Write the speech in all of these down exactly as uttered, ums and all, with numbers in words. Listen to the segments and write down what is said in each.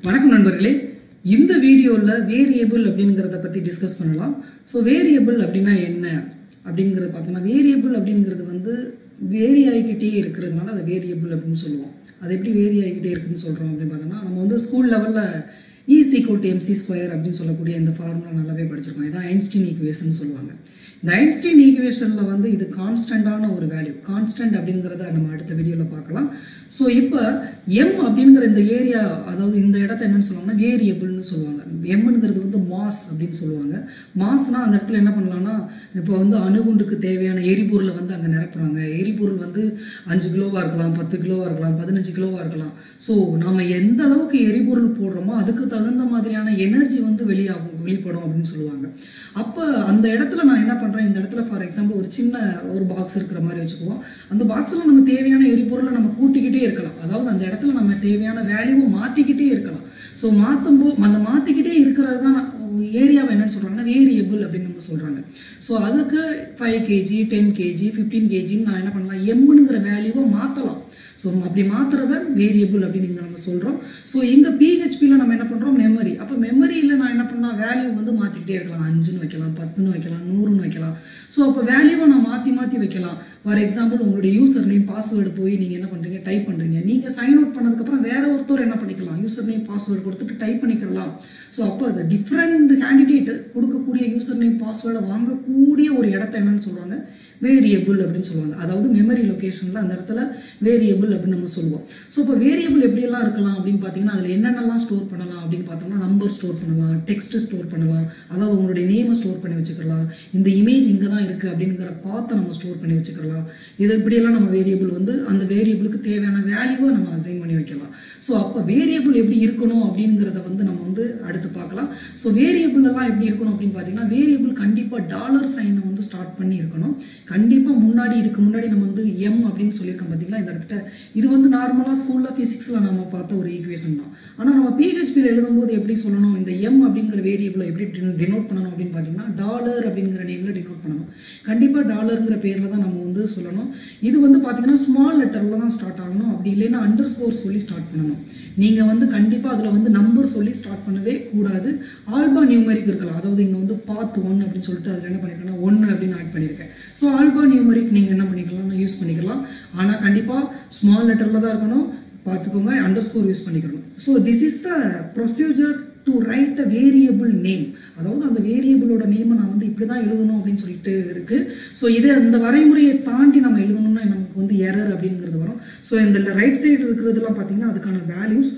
வணக்கம் நண்பர்களே, இந்த வீடியோவில் வேரியபிள் அப்படிங்கிறத பற்றி டிஸ்கஸ் பண்ணலாம். ஸோ வேரியபிள் அப்படின்னா என்ன அப்படிங்கிறத பார்த்தோம்னா, வேரியபிள் அப்படிங்கிறது வந்து வேரி ஆகிக்கிட்டே இருக்கிறதுனால அதை வேரியபிள் அப்படின்னு சொல்லுவோம். அது எப்படி வேரி ஆகிக்கிட்டே இருக்குன்னு சொல்கிறோம் அப்படின்னு பார்த்தோம்னா, நம்ம வந்து ஸ்கூல் லெவலில் is equal to MC square அப்படின்னு சொல்லக்கூடிய இந்த ஃபார்முலா நல்லாவே படிச்சிருக்கோம். இதான் ஐன்ஸ்டீன் ஈக்குவேஷன் சொல்லுவாங்க. இந்த ஐன்ஸ்டீன் ஈக்குவேஷனில் வந்து இது கான்ஸ்டண்டான ஒரு வேல்யூ. கான்ஸ்டன்ட் அப்படிங்கிறத நம்ம அடுத்த வீடியோவில் பார்க்கலாம். ஸோ இப்போ எம் அப்படிங்கிற இந்த ஏரியா, அதாவது இந்த இடத்த என்னன்னு சொல்லுவாங்கன்னா வேரியபிள்னு சொல்லுவாங்க. எம்ங்கிறது வந்து மாஸ் அப்படின்னு சொல்லுவாங்க. மாஸ்னால் அந்த இடத்துல என்ன பண்ணலாம்னா, இப்போ வந்து அணுகுண்டுக்கு தேவையான எரிபொருளை வந்து அங்கே நிரப்புறாங்க. எரிபொருள் வந்து அஞ்சு கிலோவாக இருக்கலாம், பத்து கிலோவாக இருக்கலாம், பதினஞ்சு கிலோவாக இருக்கலாம். ஸோ நம்ம எந்த அளவுக்கு எரிபொருள் போடுறோமோ அதுக்கு தகுந்த மாதிரியான எனர்ஜி வந்து வெளியாகும் வெளிப்படும் அப்படின்னு சொல்லுவாங்க. அப்போ அந்த இடத்துல நான் என்ன பண்ணுறேன், இந்த இடத்துல ஃபார் எக்ஸாம்பிள் ஒரு சின்ன ஒரு பாக்ஸ் இருக்கிற மாதிரி வச்சுக்குவோம். அந்த பாக்ஸில் நம்ம தேவையான எரிபொருளை நம்ம கூட்டிக்கிட்டே இருக்கலாம். அதாவது அந்த இடத்துல நம்ம தேவையான வேல்யூவை மாற்றிக்கிட்டே இருக்கலாம். ஸோ மாற்றும் போது அந்த மாற்றிக்கிட்டே இருக்கிறது தான் ஏரியாவை என்னன்னு சொல்கிறாங்கன்னா வேரியபிள் அப்படின்னு நம்ம சொல்கிறாங்க. ஸோ அதுக்கு five KG ten KG fifteen கேஜின்னு நான் என்ன பண்ணலாம், எம்முங்கிற வேல்யூவை மாற்றலாம். ஸோ அப்படி மாற்றுறத வேரியபிள் அப்படின்னு இங்கே நம்ம சொல்கிறோம். ஸோ இங்கே பிஹெச்பியில் நம்ம என்ன பண்ணுறோம், மெமரி. அப்போ மெமரியில் நான் என்ன பண்ணலாம், வேல்யூ வந்து மாற்றிக்கிட்டே இருக்கலாம். அஞ்சுன்னு வைக்கலாம், பத்துன்னு வைக்கலாம், நூறுன்னு வைக்கலாம். ஸோ அப்போ வேல்யூவை நான் மாற்றி மாற்றி வைக்கலாம். ஃபார் எக்ஸாம்பிள் உங்களுடைய யூசர் நேம் பாஸ்வேர்டு போய் நீங்கள் என்ன பண்ணுறீங்க, டைப் பண்ணுறீங்க. நீங்கள் சைன் அவுட் பண்ணதுக்கப்புறம் வேற ஒருத்தர் என்ன பண்ணிக்கலாம், யூசர் நேம் பாஸ்வேர்டு கொடுத்துட்டு டைப் பண்ணிக்கலாம். ஸோ அப்போ அது டிஃப்ரெண்ட் கேண்டிடேட் கொடுக்கக்கூடிய யூசர் நேம் பாஸ்வேர்டை வாங்கக்கூடிய ஒரு இடத்த என்னன்னு சொல்கிறாங்க, வேரியபிள் அப்படின்னு சொல்லுவாங்க. அதாவது மெமரி லொக்கேஷனில் அந்த இடத்துல வேரியபிள் அப்படின்னு நம்ம சொல்லுவோம். ஸோ இப்போ வேரியபிள் எப்படியெல்லாம் இருக்கலாம் அப்படின்னு பார்த்தீங்கன்னா, அதில் என்னென்னலாம் ஸ்டோர் பண்ணலாம் அப்படின்னு பார்த்தோம்னா, நம்பர் ஸ்டோர் பண்ணலாம், டெக்ஸ்ட் ஸ்டோர் பண்ணலாம், அதாவது உங்களுடைய நேமை ஸ்டோர் பண்ணி வச்சுக்கலாம். இந்த இமேஜ் இங்கே தான் இருக்குது அப்படிங்கிற பார்த்து நம்ம ஸ்டோர் பண்ணி வச்சுக்கலாம். இது இப்படியெல்லாம் நம்ம வேரியபிள் வந்து அந்த வேரியபிளுக்கு தேவையான வேல்யூவை நம்ம அசைன் பண்ணி வைக்கலாம். ஸோ அப்போ வேரியபிள் எப்படி இருக்கணும் அப்படிங்கிறத வந்து நம்ம வந்து அடுத்து பார்க்கலாம். ஸோ வேரியபிள் எல்லாம் எப்படி இருக்கணும் அப்படின்னு பார்த்தீங்கன்னா, வேரியபிள் கண்டிப்பாக டாலர் சைனை வந்து ஸ்டார்ட் பண்ணி இருக்கணும். கண்டிப்பாக முன்னாடி இதுக்கு முன்னாடி நம்ம வந்து எம் அப்படின்னு சொல்லியிருக்கோம் பார்த்தீங்களா, இந்த இடத்துல இது வந்து நார்மலாக ஸ்கூலில் ஃபிசிக்ஸில் நம்ம பார்த்த ஒரு ஈக்குவேஷன் தான். ஆனால் நம்ம பிஹெச்பியில் எழுதும்போது எப்படி சொல்லணும், இந்த எம் அப்படிங்கிற வேரியபிளை எப்படி டினோட் பண்ணணும் அப்படின்னு பார்த்தீங்கன்னா, டாலர் அப்படிங்கிற நேமில் டினோட் பண்ணணும். கண்டிப்பாக டாலருங்கிற பேரில் தான் நம்ம வந்து சொல்லணும். இது வந்து பார்த்தீங்கன்னா ஸ்மால் லெட்டரில் தான் ஸ்டார்ட் ஆகணும். அப்படி இல்லைன்னா அண்டர் ஸ்கோர் சொல்லி ஸ்டார்ட் பண்ணணும். நீங்கள் வந்து கண்டிப்பாக அதில் வந்து நம்பர் சொல்லி ஸ்டார்ட் பண்ணவே கூடாது. ஆல்பா நியூமரிக் இருக்கலாம். அதாவது இங்கே வந்து பாத் ஒன் அப்படின்னு சொல்லிட்டு அதில் என்ன பண்ணியிருக்கேன்னா ஒன்று அப்படின்னு ஆட் பண்ணியிருக்கேன். ஸோ ஆல்பா நியூமரிக் நீங்கள் என்ன பண்ணிக்கலாம், யூஸ் பண்ணிக்கலாம். ஆனால் கண்டிப்பாக ஸ்மால் லெட்டரில் தான் இருக்கணும். பார்த்துக்கோங்க, அண்டர் ஸ்கோர் யூஸ் பண்ணிக்கணும். So this is the procedure to write a variable name. அதாவது அந்த வேரியபிளோட நேமை நான் வந்து இப்படி தான் எழுதணும் அப்படின்னு சொல்லிட்டு இருக்கு. ஸோ இதை அந்த வரைமுறையை தாண்டி நம்ம எழுதணும்னா நமக்கு வந்து எரர் அப்படிங்கிறது வரும். ஸோ இந்த ரைட் சைடு இருக்கிறதுலாம் பார்த்தீங்கன்னா அதுக்கான வேல்யூஸ்.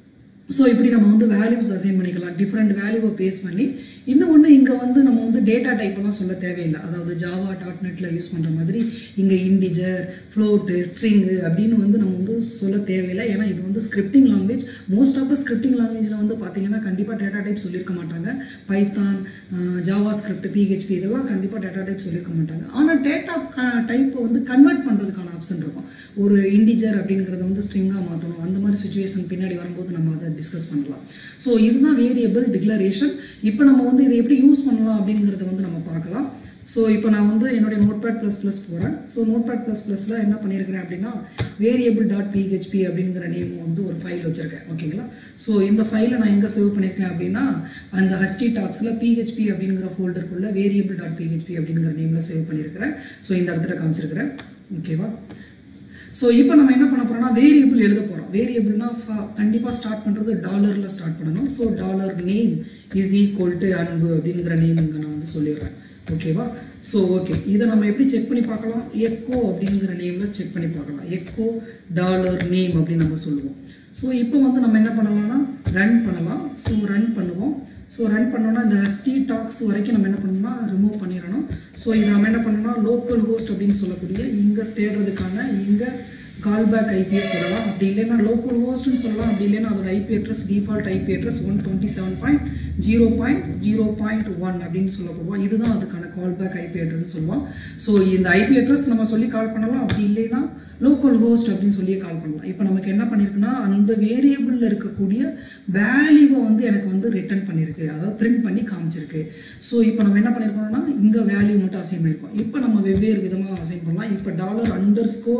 ஸோ இப்படி நம்ம வந்து வேல்யூஸ் அசைன் பண்ணிக்கலாம், டிஃப்ரெண்ட் வேல்யூவை பேஸ் பண்ணி. இன்னும் ஒன்று, இங்கே வந்து நம்ம வந்து டேட்டா டைப்பெல்லாம் சொல்ல தேவையில்லை. அதாவது ஜாவா டாட் நெட்டில் யூஸ் பண்ணுற மாதிரி இங்கே இன்டிஜர், ஃப்ளோட்டு, ஸ்ட்ரிங்கு அப்படின்னு வந்து நம்ம வந்து சொல்ல தேவையில்லை. ஏன்னா இது வந்து scripting language. Most of the scripting லாங்குவேஜில் வந்து பார்த்தீங்கன்னா கண்டிப்பாக டேட்டா டைப் சொல்லியிருக்க மாட்டாங்க. பைத்தான், ஜாவா ஸ்கிரிப்ட், பிஹெச்பி இதெல்லாம் கண்டிப்பாக டேட்டா டைப் சொல்லியிருக்க மாட்டாங்க. ஆனால் டேட்டா டைப்பை வந்து கன்வெர்ட் பண்ணுறதுக்கான ஆப்ஷன் இருக்கும். ஒரு இன்டிஜர் அப்படிங்கிறத வந்து ஸ்ட்ரிங்காக மாற்றணும். அந்த மாதிரி சுச்சுவேஷன் பின்னாடி வரும்போது நம்ம அதை டிஸ்கஸ் பண்ணலாம். ஸோ இதுதான் வேரியபிள் டிக்ளரேஷன். இப்போ நம்ம வந்து இதை எப்படி யூஸ் பண்ணலாம் அப்படிங்கிறத வந்து நம்ம பார்க்கலாம். ஸோ இப்போ நான் வந்து என்னுடைய நோட்பேட் ப்ளஸ் ப்ளஸ் போகிறேன். ஸோ நோட்பேட் ப்ளஸ் ப்ளஸில் என்ன பண்ணியிருக்கிறேன் அப்படின்னா, வேரியபிள் டாட் பிஹெச்பி அப்படிங்கிற நேம் வந்து ஒரு ஃபைல் வச்சுருக்கேன். ஓகேங்களா. ஸோ இந்த ஃபைலை நான் எங்கே சேவ் பண்ணியிருக்கேன் அப்படின்னா, அந்த ஹஸ்டி டாக்ஸில் பிஹெச்பி அப்படிங்கிற ஃபோல்டருக்குள்ளே வேரியபிள் டாட் பிஹெச்பி அப்படிங்கிற நேமில் சேவ் பண்ணியிருக்கிறேன். ஸோ இந்த இடத்துல காமிச்சிருக்கிறேன். ஓகேவா. ஸோ இப்போ நம்ம என்ன பண்ண போகிறோம்னா, வேரியபிள் எழுத போகிறோம். வேரியபிள்னா கண்டிப்பாக ஸ்டார்ட் பண்ணுறது டாலரில் ஸ்டார்ட் பண்ணணும். So dollar name is equal to Anbu அப்படிங்கிற நேம் இங்கே நான் வந்து சொல்லிடுறேன். ஓகேவா. ஸோ ஓகே, இதை நம்ம எப்படி செக் பண்ணி பார்க்கலாம், எக்கோ அப்படிங்கிற நேமில் செக் பண்ணி பார்க்கலாம். எக்கோ டாலர் நேம் அப்படின்னு நம்ம சொல்லுவோம். ஸோ இப்போ வந்து நம்ம என்ன பண்ணலாம்னா ரன் பண்ணலாம். ஸோ ரன் பண்ணுவோம். ஸோ ரன் பண்ணோன்னா இந்த ஹஸ்டி டாக்ஸ் வரைக்கும் நம்ம என்ன பண்ணணும்னா ரிமூவ் பண்ணிடணும். ஸோ இதை நம்ம என்ன பண்ணணும்னா லோக்கல் ஹோஸ்ட் அப்படின்னு சொல்லக்கூடிய இங்கே தேடுறதுக்கான இங்கே கால்பேக் ஐபிஎஸ் சொல்லலாம். அப்படி இல்லைன்னா லோக்கல் ஹோஸ்ட்னு சொல்லலாம். அப்படி இல்லைன்னா அதோட IP address default IP address one twenty seven point zero point zero point one அப்படின்னு சொல்ல போவோம். இதுதான் அதுக்கான கால்பேக் ஐபி அட்ரஸ் சொல்லுவோம். ஸோ இந்த ஐபி அட்ரஸ் நம்ம சொல்லி கால் பண்ணலாம். அப்படி இல்லைன்னா லோக்கல் ஹோஸ்ட் அப்படின்னு சொல்லி கால் பண்ணலாம். இப்போ நமக்கு என்ன பண்ணியிருக்குன்னா, அந்த வேரியபிளில் இருக்கக்கூடிய வேல்யூவை வந்து எனக்கு வந்து ரிட்டர்ன் பண்ணியிருக்கு, அதாவது பிரிண்ட் பண்ணி காமிச்சிருக்கு. ஸோ இப்போ நம்ம என்ன பண்ணியிருக்கோம்னா, இங்கே வேல்யூ மட்டும் அசைன் பண்ணியிருக்கோம். இப்போ நம்ம வெவ்வேறு விதமாக அசைன் பண்ணலாம். இப்போ டாலர் அண்டர் ஸ்கோர்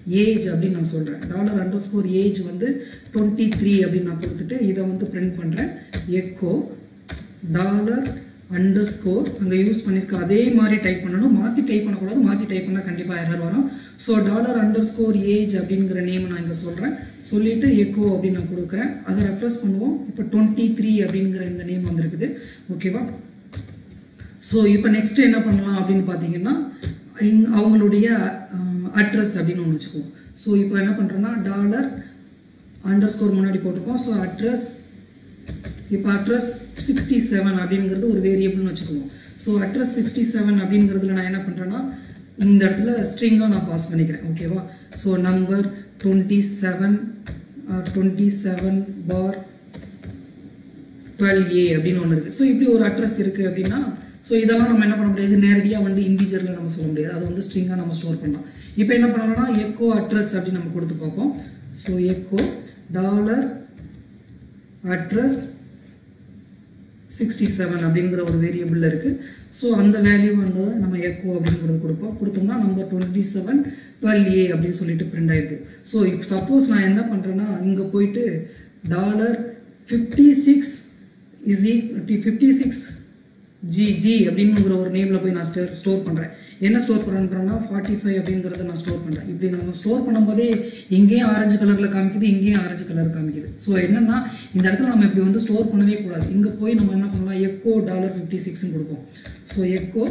ஏஜ் அப்படின்னு நான் சொல்கிறேன். டாலர் அண்டர் ஸ்கோர் ஏஜ் வந்து டுவெண்ட்டி த்ரீ அப்படின்னு நான் கொடுத்துட்டு இதை வந்து பிரிண்ட் பண்ணுறேன். எக்கோ டாலர் அண்டர் ஸ்கோர் அங்கே யூஸ் பண்ணியிருக்க அதே மாதிரி டைப் பண்ணணும், மாற்றி டைப் பண்ணக்கூடாது. மாற்றி டைப் பண்ணால் கண்டிப்பாக எரர் வரும். So dollar underscore age அப்படிங்கிற நேம் நான் இங்கே சொல்கிறேன். சொல்லிவிட்டு எக்கோ அப்படின்னு நான் கொடுக்குறேன். அதை ரெஃப்ரெஷ் பண்ணுவோம். இப்போ டுவெண்ட்டி த்ரீ அப்படிங்கிற இந்த நேம் வந்துருக்குது. ஓகேவா? ஸோ இப்போ நெக்ஸ்ட் என்ன பண்ணலாம் அப்படின்னு பார்த்தீங்கன்னா அவங்களுடைய அட்ரஸ் அப்படின்னு ஒன்று வச்சுக்குவோம். ஸோ இப்போ என்ன பண்ணுறோன்னா டாலர் அண்டர் ஸ்கோர் முன்னாடி போட்டிருக்கோம். ஸோ அட்ரஸ் இப்போ அட்ரஸ் சிக்ஸ்டி செவன் அப்படிங்கிறது ஒரு வேரியபிள்னு வச்சுக்குவோம். ஸோ அட்ரஸ் சிக்ஸ்டி செவன் அப்படிங்கிறதுல நான் என்ன பண்ணுறேன்னா இந்த இடத்துல ஸ்ட்ரிங்காக நான் பாஸ் பண்ணிக்கிறேன். ஓகேவா? So number twenty seven twenty seven பார் டுவெல் ஏ அப்படின்னு ஒன்று இருக்குது. ஸோ இப்படி ஒரு அட்ரஸ் இருக்குது அப்படின்னா ஸோ இதெல்லாம் நம்ம என்ன பண்ண முடியாது, நேரடியாக வந்து இன்டிஜரில் நம்ம சொல்ல முடியாது. அதை வந்து ஸ்ட்ரிங்காக நம்ம ஸ்டோர் பண்ணலாம். இப்போ என்ன பண்ணலாம்னா எக்கோ அட்ரஸ் அப்படின்னு நம்ம கொடுத்து பார்ப்போம். So echo dollar address sixty seven அப்படிங்கிற ஒரு வேரியபிள் இருக்குது. ஸோ அந்த வேல்யூ வந்து நம்ம எக்கோ அப்படிங்கிறது கொடுப்போம். கொடுத்தோம்னா number twenty seven twelve A அப்படின்னு சொல்லிட்டு பிரிண்ட் ஆயிருக்கு. ஸோ இப் சப்போஸ் நான் என்ன பண்ணுறேன்னா இங்கே போயிட்டு dollar fifty six is E fifty six G G அப்படிங்கிற ஒரு நேமில் போய் நான் ஸ்டோர் ஸ்டோர் பண்ணுறேன். என்ன ஸ்டோர் பண்ணுறேன்னா ஃபார்ட்டி ஃபைவ் அப்படிங்கிறத நான் ஸ்டோர் பண்ணுறேன். இப்படி நம்ம ஸ்டோர் பண்ணும்போதே இங்கேயும் ஆரஞ்சு கலரில் காமிக்குது, இங்கேயும் ஆரஞ்சு கலர் காமிக்குது. ஸோ என்னென்னா இந்த இடத்துல நம்ம இப்படி வந்து ஸ்டோர் பண்ணவே கூடாது. இங்கே போய் நம்ம என்ன பண்ணலாம், எக்கோ டாலர் ஃபிஃப்டி சிக்ஸ்ன்னு கொடுப்போம். So echo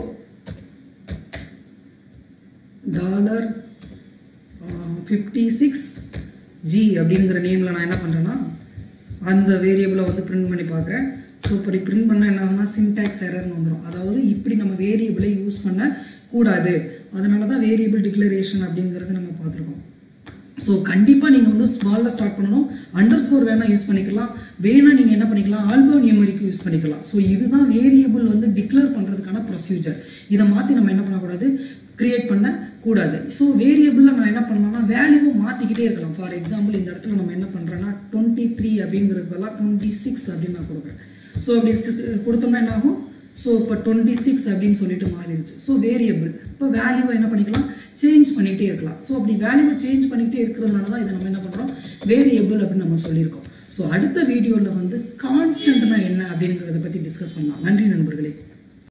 dollar fifty six G அப்படிங்கிற நேமில் நான் என்ன பண்ணுறேன்னா அந்த வேரியபிளை வந்து பிரிண்ட் பண்ணி பார்க்குறேன். ஸோ இப்படி பிரிண்ட் பண்ண என்ன ஆகுனா சின்டாக்ஸ் எரர்னு வந்துடும். அதாவது இப்படி நம்ம வேரியபிளை யூஸ் பண்ணக்கூடாது. அதனால தான் வேரியபிள் டிக்ளரேஷன் அப்படிங்கிறது நம்ம பார்த்துருக்கோம். ஸோ கண்டிப்பாக நீங்கள் வந்து ஸ்மாலில் ஸ்டார்ட் பண்ணணும். அண்டர் ஸ்கோர் வேணால் யூஸ் பண்ணிக்கலாம், வேணால் நீங்கள் என்ன பண்ணிக்கலாம் ஆல்போ நியூமரிக்கு யூஸ் பண்ணிக்கலாம். ஸோ இதுதான் வேரியபிள் வந்து டிக்ளேர் பண்ணுறதுக்கான ப்ரொசீஜர். இதை மாற்றி நம்ம என்ன பண்ணக்கூடாது, கிரியேட் பண்ணக்கூடாது. ஸோ வேரியபிளில் நான் என்ன பண்ணலாம்னா வேல்யூவை மாற்றிக்கிட்டே இருக்கலாம். ஃபார் எக்ஸாம்பிள் இந்த இடத்துல நம்ம என்ன பண்ணுறோன்னா டுவெண்ட்டி த்ரீ அப்படிங்கிறது பதிலாக டுவெண்ட்டி சிக்ஸ் அப்படின்னு நான் கொடுக்குறேன். ஸோ அப்படி கொடுத்தோம்னா என்ன ஆகும், ஸோ இப்போ டுவெண்ட்டி சிக்ஸ் அப்படின்னு சொல்லிட்டு மாறிடுச்சு. ஸோ வேரியபிள் இப்போ வேல்யூவை என்ன பண்ணிக்கலாம், சேஞ்ச் பண்ணிகிட்டே இருக்கலாம். ஸோ அப்படி வேல்யூவை சேஞ்ச் பண்ணிகிட்டே இருக்கிறதுனால தான் இதை நம்ம என்ன பண்ணுறோம் வேரியபிள் அப்படின்னு நம்ம சொல்லியிருக்கோம். ஸோ அடுத்த வீடியோவில் வந்து கான்ஸ்டன்ட்னா என்ன அப்படிங்கிறத பற்றி டிஸ்கஸ் பண்ணலாம். நன்றி நண்பர்களே.